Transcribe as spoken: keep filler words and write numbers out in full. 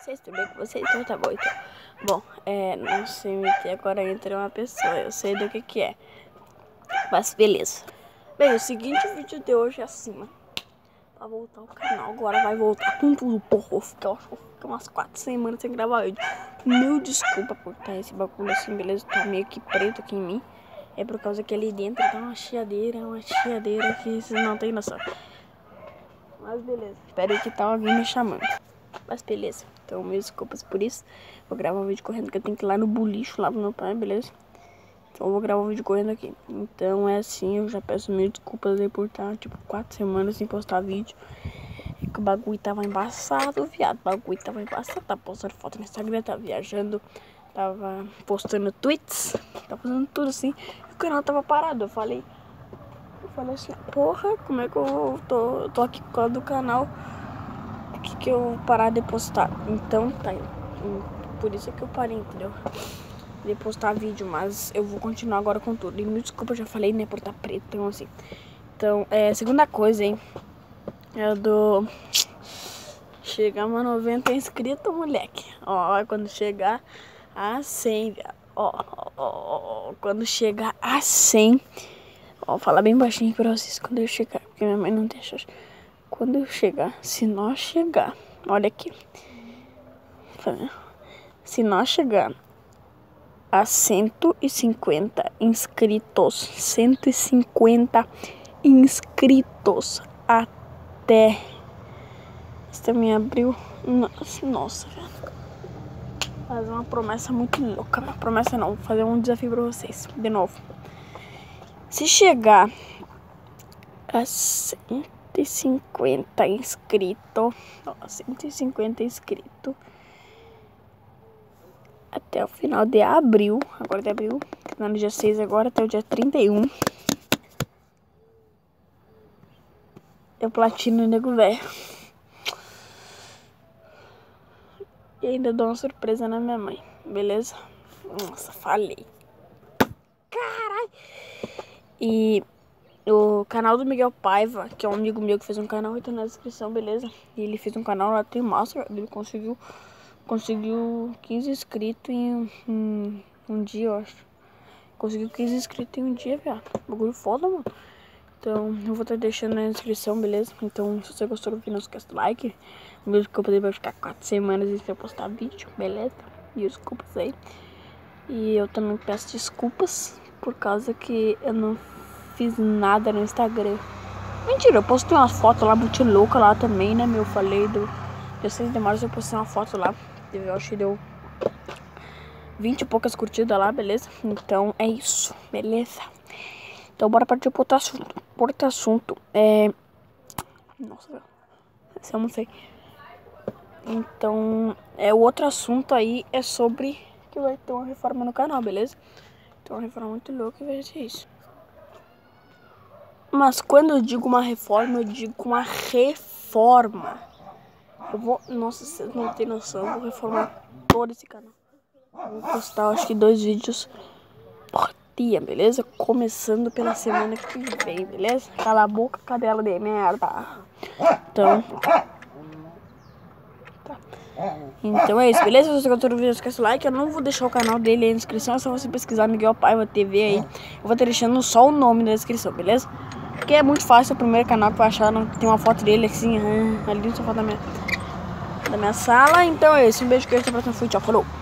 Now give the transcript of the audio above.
vocês, tudo bem com vocês? Então tá bom, então. Bom, é, não sei me que agora entra uma pessoa, eu sei do que que é. Mas beleza. Bem, o seguinte vídeo de hoje é assim, mano. Pra voltar o canal, agora vai voltar com tudo, porra. Eu fiquei, eu fiquei umas quatro semanas sem gravar vídeo. Meu desculpa por estar esse bagulho assim, beleza? Tá meio que preto aqui em mim. É por causa que ali dentro tá uma chiadeira, uma chiadeira que vocês não tem noção. Mas beleza, espero que tá alguém me chamando. Mas beleza, então mil desculpas por isso. Vou gravar um vídeo correndo que eu tenho que ir lá no bulicho, lá pro meu pai, beleza? Então eu vou gravar um vídeo correndo aqui. Então é assim, eu já peço mil desculpas aí por estar, tipo, quatro semanas sem postar vídeo. É que o bagulho tava embaçado, viado. O bagulho tava embaçado, tava postando foto no Instagram, tava viajando, tava postando tweets, tava fazendo tudo assim. E o canal tava parado, eu falei... Eu falei assim, porra, como é que eu tô, tô aqui por causa do canal? Por que que eu parar de postar? Então tá, por isso é que eu parei, entendeu? De postar vídeo, mas eu vou continuar agora com tudo. E me desculpa, eu já falei, né, por estar preto, então assim. Então, é, segunda coisa, hein, é do... Chegamos a noventa inscritos, moleque. Ó, quando chegar a cem, viado. Ó, ó, ó, quando chegar a cem... Ó, falar bem baixinho pra vocês quando eu chegar, porque minha mãe não deixa. Quando eu chegar, se nós chegar, olha aqui. Se nós chegar a cento e cinquenta inscritos, cento e cinquenta inscritos até... Isso também abriu... Nossa, nossa, velho. Fazer uma promessa muito louca. Uma promessa não, vou fazer um desafio pra vocês, de novo. Se chegar a cento e cinquenta inscritos, ó, cento e cinquenta inscritos até o final de abril, agora de abril, que tá no dia seis agora, até o dia trinta e um, eu platino o nego velho. E ainda dou uma surpresa na minha mãe, beleza? Nossa, falei. Caralho! E o canal do Miguel Paiva, que é um amigo meu que fez um canal, então na descrição, beleza? E ele fez um canal lá, tem massa, ele conseguiu, conseguiu quinze inscritos em um, um dia, eu acho. Conseguiu quinze inscritos em um dia, viado. Bagulho foda, mano. Então, eu vou estar deixando na descrição, beleza? Então, se você gostou do vídeo, não esquece do like. Mesmo que eu poder vai ficar quatro semanas sem postar vídeo, beleza? E desculpas aí. E eu também peço desculpas por causa que eu não fiz nada no Instagram. Mentira, eu postei umas fotos lá, muito louca lá também, né, meu? Eu falei do dia seis de março, eu postei uma foto lá. Eu acho que deu vinte e poucas curtidas lá, beleza? Então é isso, beleza? Então bora partir pro outro assunto. Por outro assunto, é... Nossa, velho. Esse eu não sei. Então, é, o outro assunto aí é sobre que vai ter uma reforma no canal, beleza? Então, uma reforma muito louca e vai ser isso. Mas quando eu digo uma reforma, eu digo uma reforma. Eu vou... Nossa, vocês não tem noção, eu vou reformar todo esse canal. Eu vou postar, acho que, dois vídeos por dia, beleza? Começando pela semana que vem, beleza? Cala a boca, cadela de merda. Então... Tá. Então é isso, beleza? Se você gostou do vídeo, não esquece o like. Eu não vou deixar o canal dele aí na descrição, é só você pesquisar Miguel Paiva T V aí. Eu vou estar deixando só o nome na descrição, beleza? Porque é muito fácil, é o primeiro canal que vai achar, não tem uma foto dele assim, ali no sofá da minha, da minha sala. Então é isso, um beijo, que eu até a próxima, fui, tchau, falou!